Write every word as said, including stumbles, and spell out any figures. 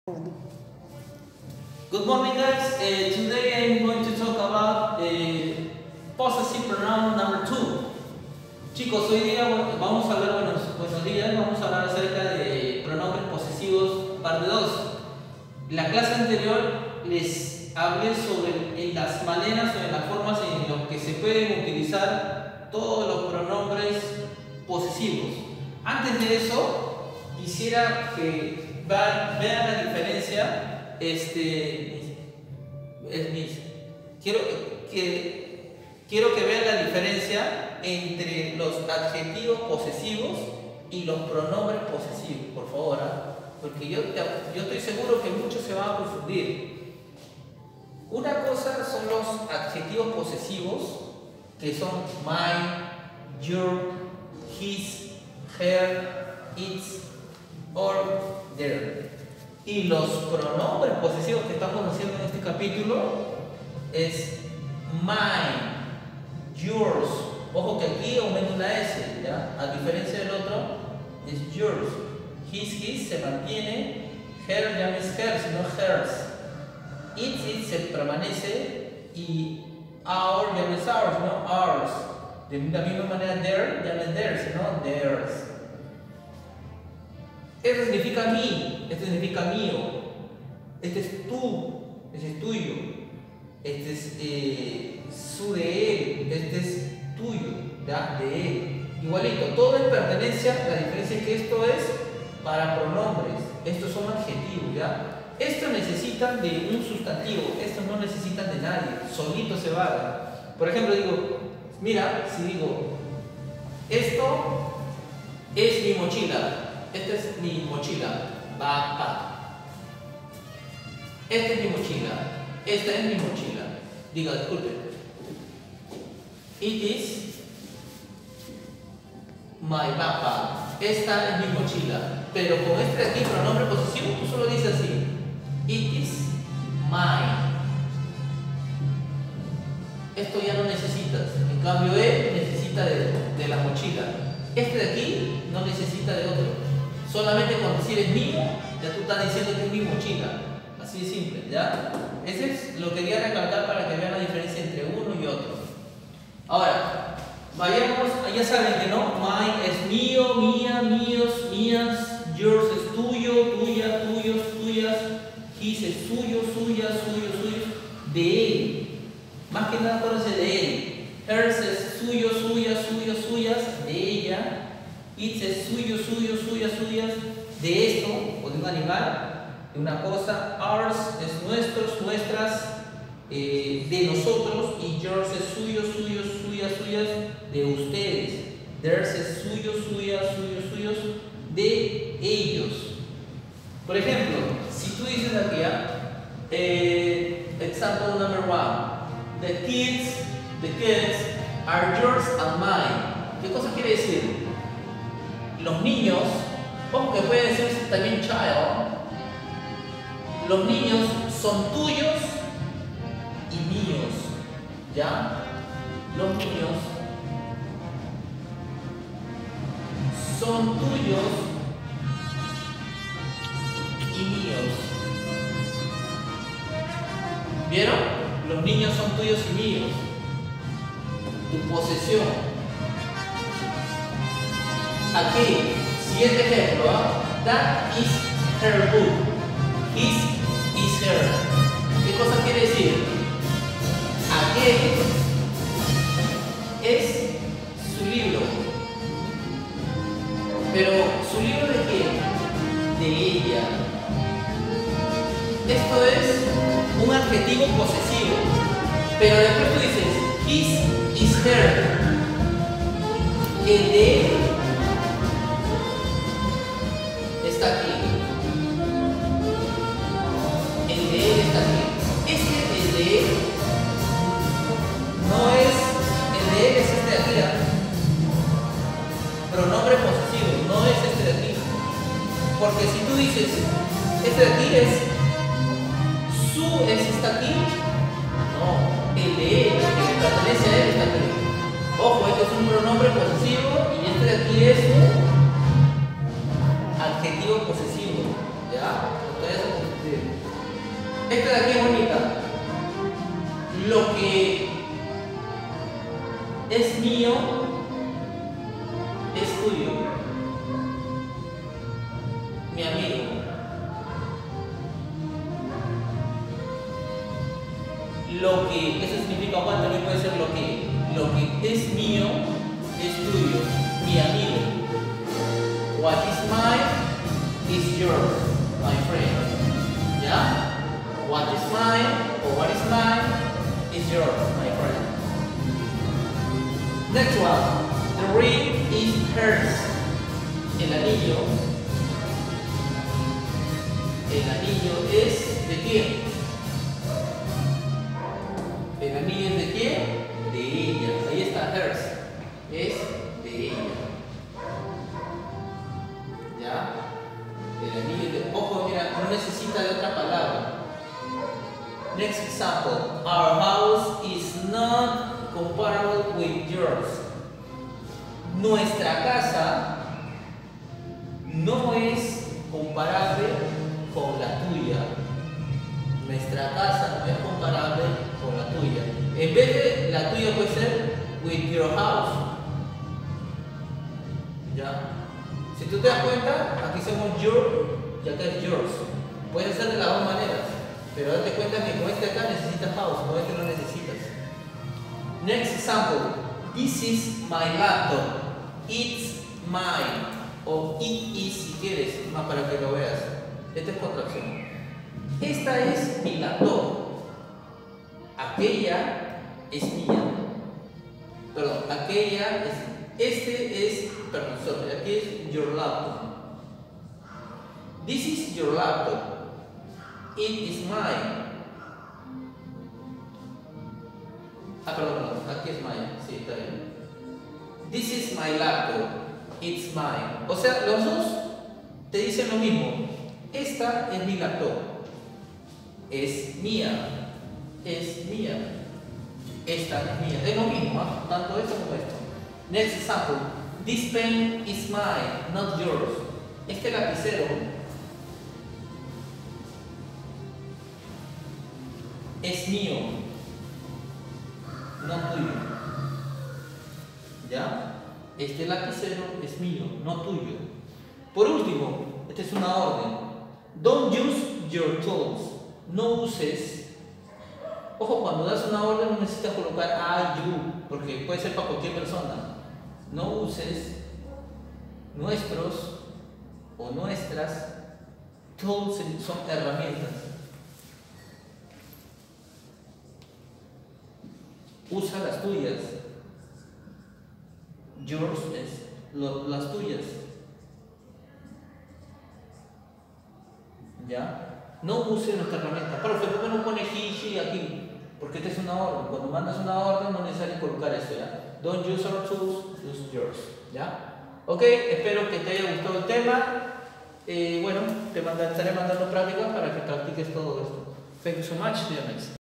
Good morning, guys. Uh, today I'm going to talk about uh, possessive pronoun number two. Chicos, hoy día vamos a hablar, buenos, buenos días, vamos a hablar acerca de pronombres posesivos parte dos. La clase anterior les hablé sobre en las maneras o en las formas en las que se pueden utilizar todos los pronombres posesivos. Antes de eso, quisiera que vean, vean la diferencia. Este, es mis, quiero que quiero que vean la diferencia entre los adjetivos posesivos y los pronombres posesivos, por favor, ¿eh? Porque yo, yo estoy seguro que muchos se van a confundir. Una cosa son los adjetivos posesivos, que son mine, your, his, her, its, or, their. Y los pronombres posesivos que estamos haciendo en este capítulo es mine, yours. Ojo que aquí aumenta una S, ¿ya? A diferencia del otro, es yours. His, his se mantiene, her ya no es her, sino hers. Its, its se permanece y our ya no es ours, sino ours. De la misma manera, their ya no es theirs, sino theirs. Esto significa mí, esto significa mío, este es tú, este es tuyo, este es eh, su de él, este es tuyo, ¿ya? De él. Igualito, todo es pertenencia, la diferencia es que esto es para pronombres, estos son adjetivos, ¿ya? Estos necesitan de un sustantivo, estos no necesitan de nadie, solito se va. Por ejemplo, digo, mira, si digo, esto es mi mochila. Esta es mi mochila, backpack. Esta es mi mochila, esta es mi mochila. Diga, disculpe. It is my backpack. Esta es mi mochila. Pero con este de aquí, pronombre posesivo, tú solo dices así. It is mine. Esto ya no necesitas. En cambio, él necesita de, de la mochila. Este de aquí no necesita de otro. Solamente cuando decir es mío, ya tú estás diciendo que es mi mochila. Así de simple, ¿ya? Ese es lo que quería recalcar para que vean la diferencia entre uno y otro. Ahora, vayamos, ya saben que no, mine es mío, mía, míos, mías, yours es tuyo, tuya, tuyos, tuyas, his es suyo, suya, suyo, suyos, de él. Más que nada acuérdense de él. Hers es suyo, suya, suyo, suyas, de ella. Its es suyo, suyo, suyas, suyas, de esto, o de un animal, de una cosa. Ours es nuestros, nuestras, eh, de nosotros. Y yours es suyo, suyo, suyas, suyas, de ustedes. Theirs es suyo, suya, suyos, suyos, de ellos. Por ejemplo, si tú dices aquí, eh, example number one, the kids, the kids are yours and mine. ¿Qué cosa quiere decir? Los niños, ojo que puede decir también child, los niños son tuyos y míos, ¿ya? Los niños son tuyos y míos. ¿Vieron? Los niños son tuyos y míos. Tu posesión. Aquí, siguiente ejemplo, ¿eh? That is her book. His is her. ¿Qué cosa quiere decir? Aquel es su libro. Pero, ¿su libro de quién? De ella. Esto es un adjetivo posesivo. Pero después tú dices, his is her. El de él está aquí. El de él está aquí. Este, el de él, no es, el de él es este de aquí, ¿eh? Pronombre posesivo, no es este de aquí. Porque si tú dices, este de aquí es, su es está aquí, no, el de él, el que pertenece a él está aquí. Ojo, este es un pronombre posesivo y este de aquí es un adjetivo posesivo, ¿ya? Entonces, Esta de aquí es bonita. Lo que es mío es tuyo. Mi amigo. Lo que, eso significa Juan, también puede ser lo que, lo que es mío es tuyo, mi amigo. What is mine is yours, my friend. ¿Ya? What is mine or what is mine is yours, my friend. Next one. The ring is hers. El anillo. El anillo es de quién? El anillo es de quién? De ella. Ahí está hers. Es de ella. ¿Ya? El anillo es de... Ojo, mira, no necesita de otra palabra. Next example. Our house is not comparable with yours. Nuestra casa no es comparable con la tuya. Nuestra casa no es comparable con la tuya. En vez de la tuya puede ser with your house. ¿Ya? Si tú te das cuenta, aquí somos your y acá es yours. Puede ser de las dos maneras, pero date cuenta que con este acá necesitas house, con este no necesitas. Next example. This is my laptop. It's mine. O it is si quieres, más para que lo veas. Esta es contracción. Esta es mi laptop. Aquella es mía. Perdón, aquella es. Este es. Perdón, sorry, aquí es your laptop. This is your laptop. It is mine. Ah, perdón, perdón, aquí es mine. Sí, está bien. This is my laptop. It's mine. O sea, los dos te dicen lo mismo. Esta es mi laptop. Es mía. Es mía. Esta es mía. Es lo mismo, ¿eh? Tanto esto como esto. Next example. This pen is mine, not yours. Este lapicero es mío, no tuyo. ¿Ya? Este lapicero es mío, no tuyo. Por último, esta es una orden. Don't use your tools. No uses. Ojo, cuando das una orden no necesitas colocar I, you, porque puede ser para cualquier persona. No uses nuestros o nuestras tools, son herramientas. Usa las tuyas. Yours es lo, las tuyas. ¿Ya? No use nuestra herramienta. Profe, ¿por qué no pone he, she aquí? Porque esta es una orden. Cuando mandas una orden no es necesario colocar eso, ¿ya? Don't use our tools, use yours. ¿Ya? Ok, espero que te haya gustado el tema. Eh, bueno, te manda, estaré mandando prácticas para que practiques todo esto. Thank you so much, dear mates.